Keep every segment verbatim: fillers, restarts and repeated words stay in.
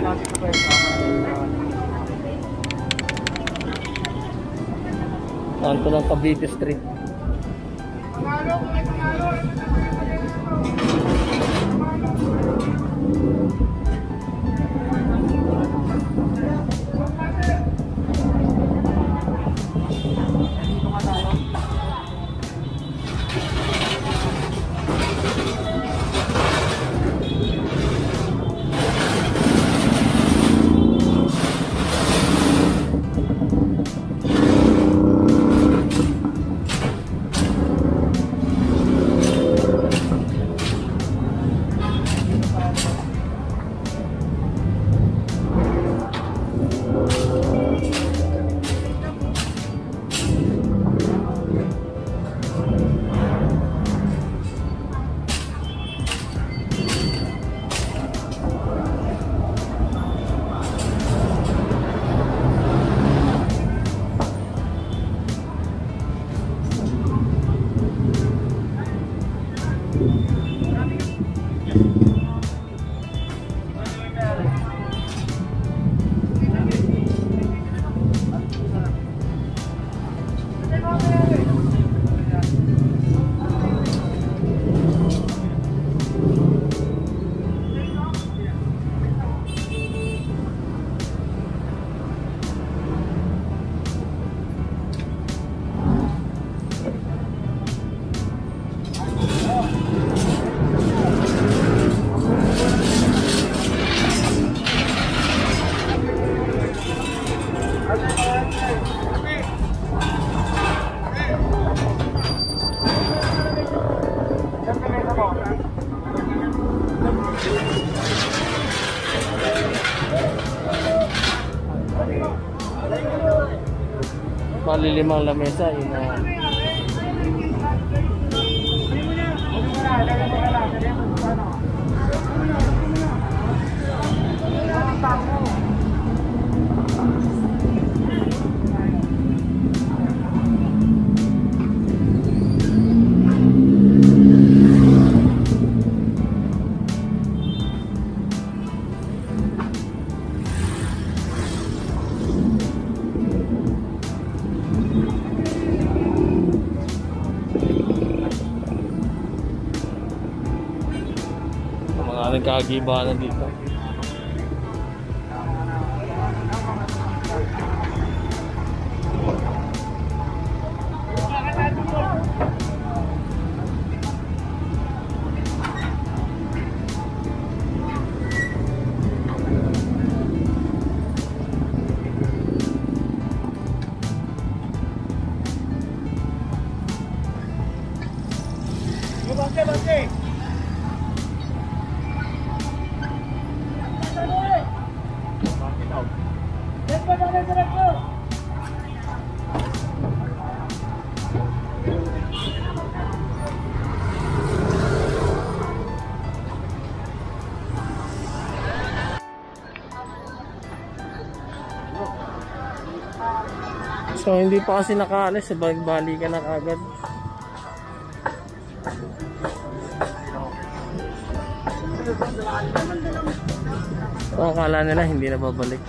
Kanto ng Cavite Street. Malilimang lamesa yun na nagkagiba na dito. Bate, bate. So hindi pa kasi nakaalis, balik-balik ka na kagad. So akala nila hindi na babalik.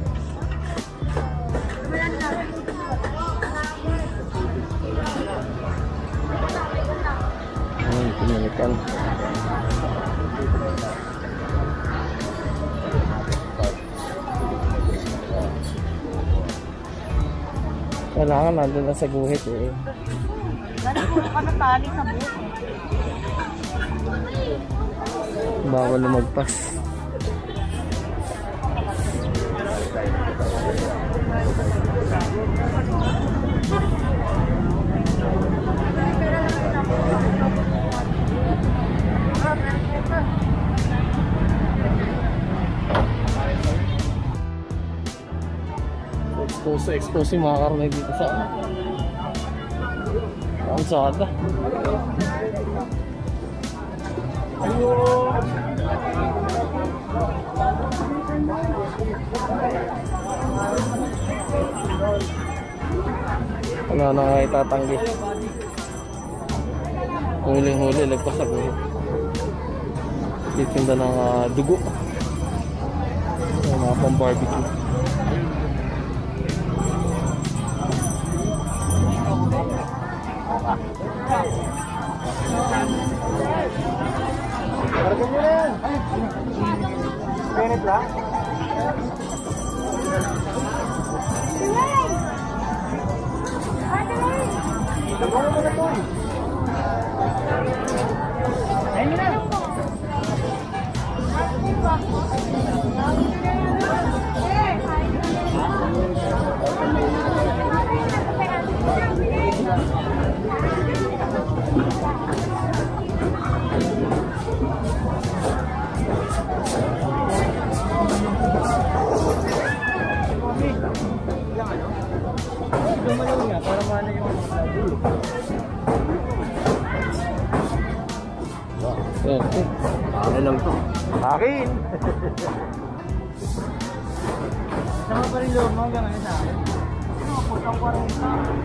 Ayun, pinalikan. Kailangan nandun na sa guhit eh. Nandun ka na tali sa buhit eh. Bawal lumagpas. Expose, expose yung mga karne dito sa kalsada. Wala na nga itatanggi. Huling-huli, lagpas sa guhit. Titinda ng uh, dugo. pang barbecue. Kargan nyo na yan. Ganit lang. Lagyan mo na ito. Ayun na. Dumalaw nga para mana yung Okay. ano lang to? Akin! Sama pa rin loob mo hanggang ano sa akin? Ano, putang parang ito.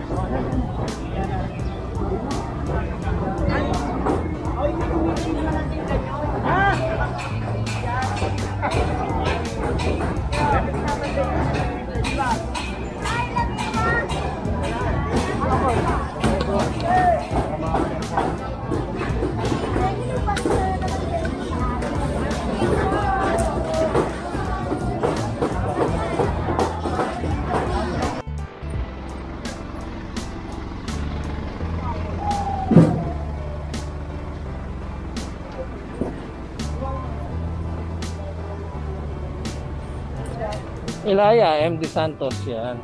Ilaya, M D Santos yan.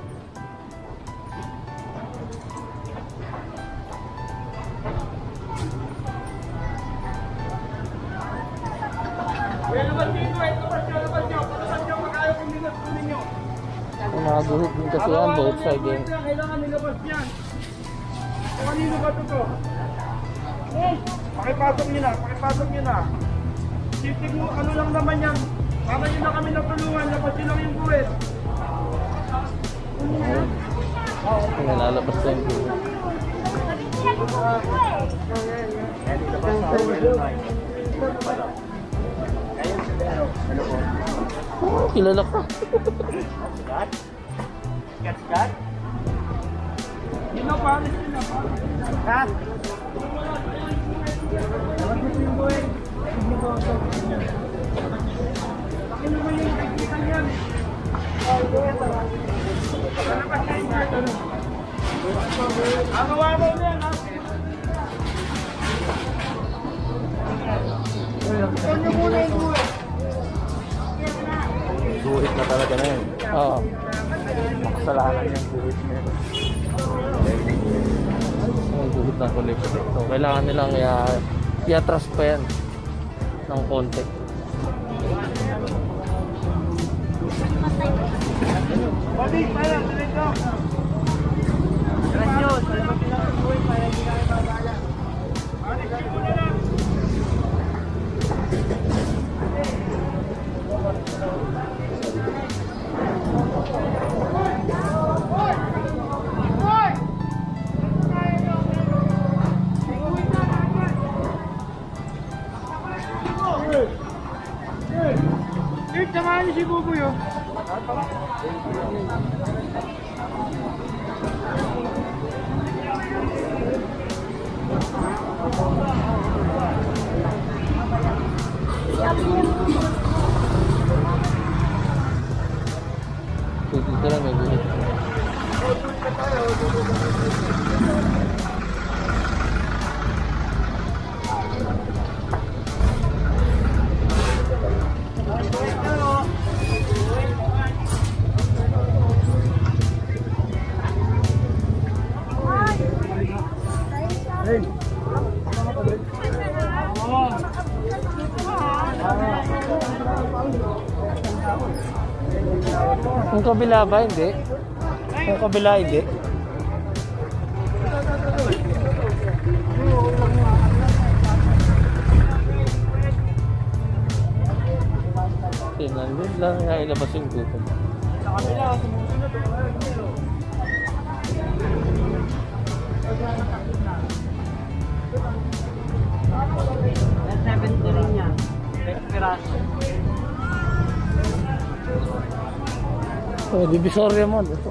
Mga guhit din kasi yan, both side yan. Kailangan nilabas yan. Kanino ba ito to? Pakipasok nyo na, pakipasok nyo na. Sitig mo, ano lang naman yan. Para nyo na kami natulungan, labas nyo lang yung buwet. Nalalabas lang yung guhit. Oh, kilala ka. Sikat? Sikat, sikat? Yun na, paris yun na, paris. Ha? Labas nyo yung buwet. Laki naman yung tikitan yan. Ang kawabaw na yan, ha? Ito nyo muna yung buwet. Guhit na talaga na yun. Oo. Makasalanan yung guhit na yun. Yung guhit na kulit. So, kailangan nilang i- i-atras pa yan ng konti. Balik, pala, balik ko. Grasyon, labas nyo lang yung buwet para hindi kami babala. Balik, balik mo na lang. Eh, samahan niyo si Buboy, oh. So, dito lang may guhit. Kung kabila ba, hindi? Kung kabila, hindi? Tinandun lang nga ilabas yung gutom. Sa kabila, sumusunod. seven to rin yan. Peraso. Oh, Divisoria Mall. Ito.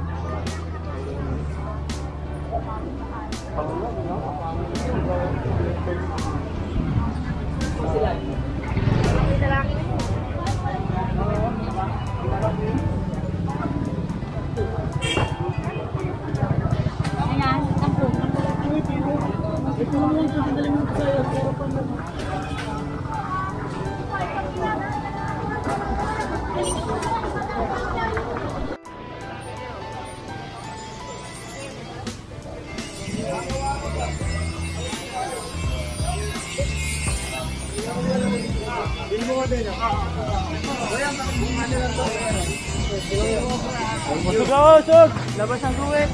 Usog ako, usog! Labas ang guwit!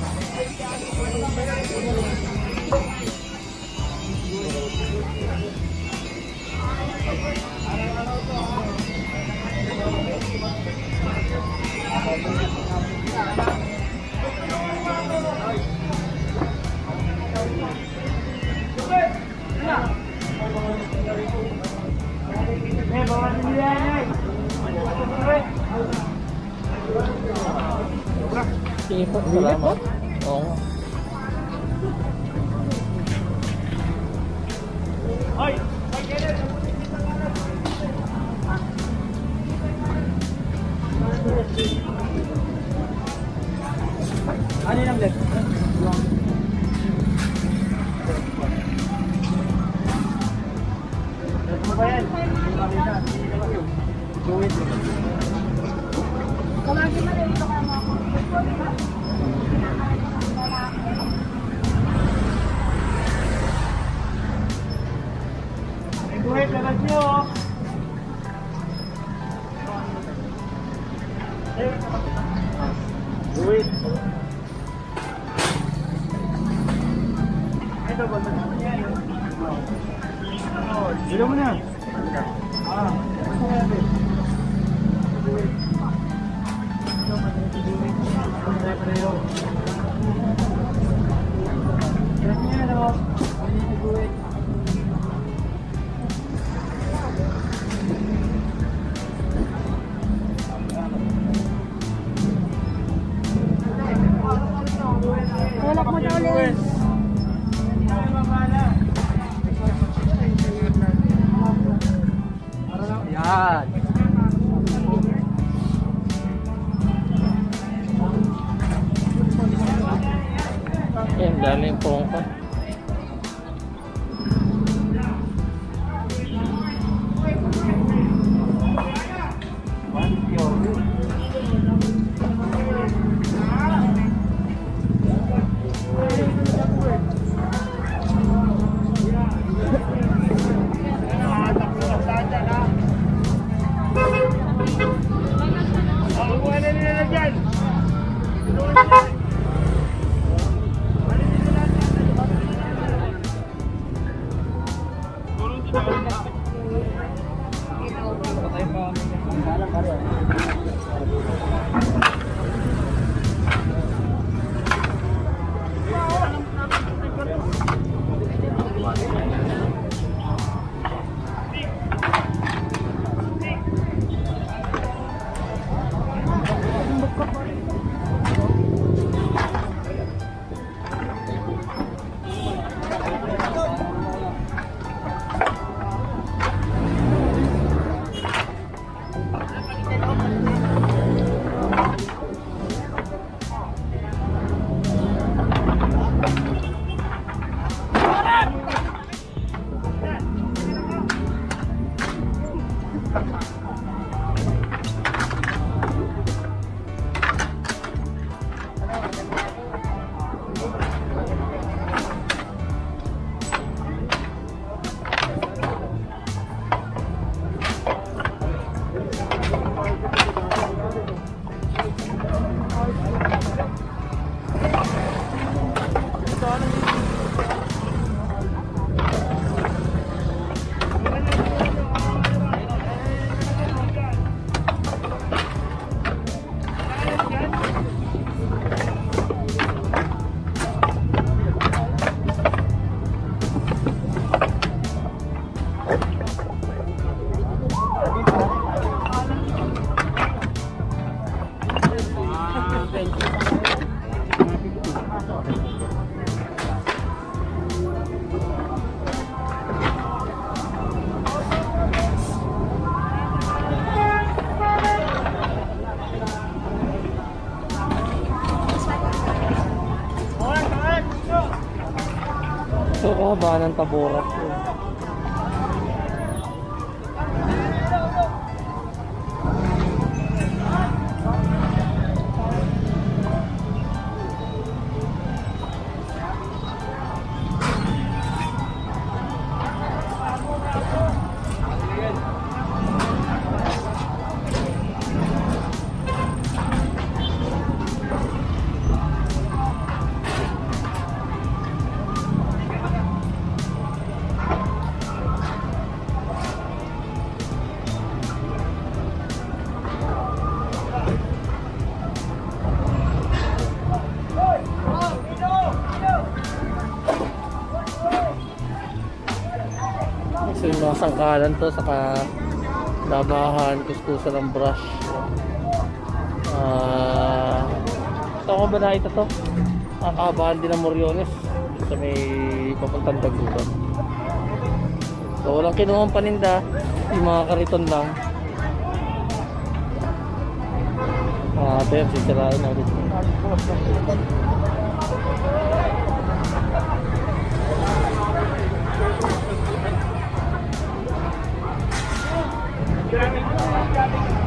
Eh, bawa sendiri aja. Sige po, salamat. Oo nga. Hoy! Hoy, Kenneth! Ano yung left? Ano ba yan? Guwit. Kamagin na dito ka mga kumpul. May buhay, labas nyo! Guwit. Ito, ba naman yan? Dilo mo na. Ah, ano yan? Tulak mo daw ulit. Yan. Yan, daming pongka. Ang buhay na nila dyan! haba ng Tabora. So yung mga sangkalan to, saka labahan, kuskusan ng brush. Ah, uh, ko ba na ito to? Nakakabahan din ng Moriones sa may papuntang Dagupan. So walang kinuhang paninda, yung mga kariton lang. Ah, ito yan, sisirain na ulit. Grabe.